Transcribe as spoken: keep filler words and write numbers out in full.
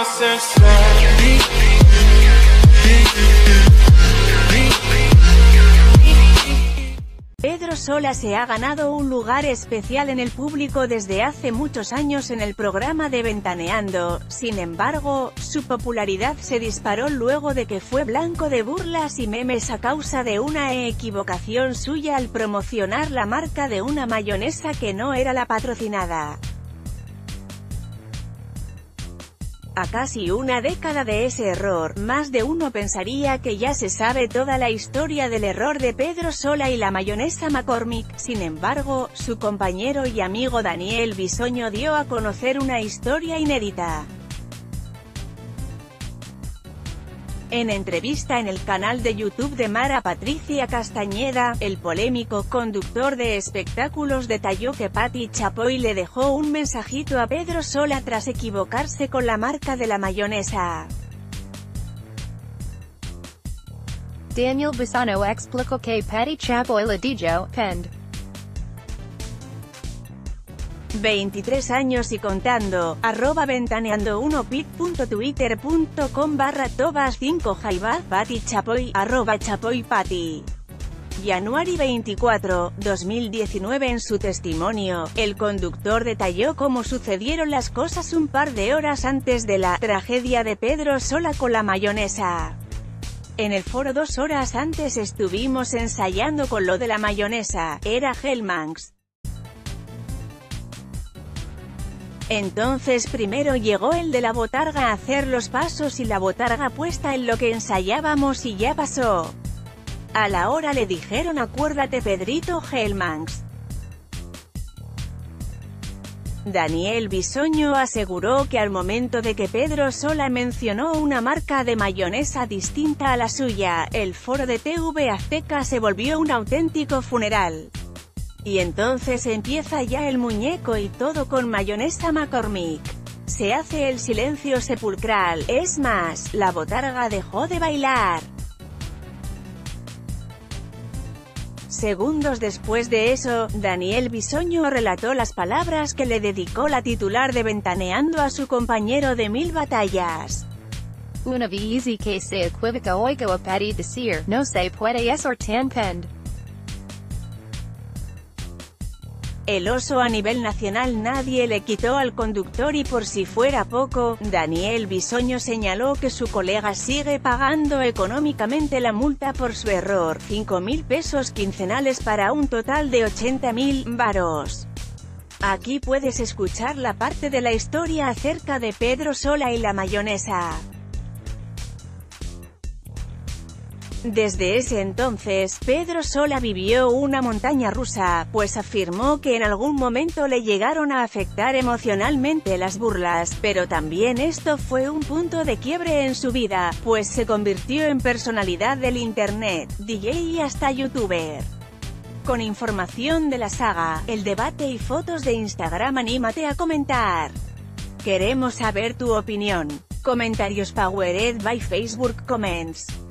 Pedro Sola se ha ganado un lugar especial en el público desde hace muchos años en el programa de Ventaneando. Sin embargo, su popularidad se disparó luego de que fue blanco de burlas y memes a causa de una equivocación suya al promocionar la marca de una mayonesa que no era la patrocinada. A casi una década de ese error, más de uno pensaría que ya se sabe toda la historia del error de Pedro Sola y la mayonesa McCormick. Sin embargo, su compañero y amigo Daniel Bisoño dio a conocer una historia inédita. En entrevista en el canal de YouTube de Mara Patricia Castañeda, el polémico conductor de espectáculos detalló que Patti Chapoy le dejó un mensajito a Pedro Sola tras equivocarse con la marca de la mayonesa. Daniel Bisoño explicó que Patti Chapoy le dijo, pend. veintitrés años y contando, arroba ventaneando uno pic punto twitter punto com barra tobas cinco jaiba, Patti Chapoy, arroba Chapoy Patti. Januari veinticuatro, dos mil diecinueve. En su testimonio, el conductor detalló cómo sucedieron las cosas un par de horas antes de la tragedia de Pedro Sola con la mayonesa. En el foro dos horas antes estuvimos ensayando con lo de la mayonesa, era Hellmann's. Entonces primero llegó el de la botarga a hacer los pasos y la botarga puesta en lo que ensayábamos y ya pasó. A la hora le dijeron acuérdate Pedrito Hellmann's. Daniel Bisoño aseguró que al momento de que Pedro Sola mencionó una marca de mayonesa distinta a la suya, el foro de T V Azteca se volvió un auténtico funeral. Y entonces empieza ya el muñeco y todo con mayonesa McCormick. Se hace el silencio sepulcral, es más, la botarga dejó de bailar. Segundos después de eso, Daniel Bisoño relató las palabras que le dedicó la titular de Ventaneando a su compañero de mil batallas. Una vez que se equivoca oigo a Patti decir, no se puede estar tan pend. El oso a nivel nacional nadie le quitó al conductor y por si fuera poco, Daniel Bisoño señaló que su colega sigue pagando económicamente la multa por su error, cinco mil pesos quincenales para un total de ochenta mil varos. Aquí puedes escuchar la parte de la historia acerca de Pedro Sola y la mayonesa. Desde ese entonces, Pedro Sola vivió una montaña rusa, pues afirmó que en algún momento le llegaron a afectar emocionalmente las burlas, pero también esto fue un punto de quiebre en su vida, pues se convirtió en personalidad del internet, D J y hasta youtuber. Con información de la saga, el debate y fotos de Instagram, anímate a comentar. Queremos saber tu opinión. Comentarios powered by Facebook Comments.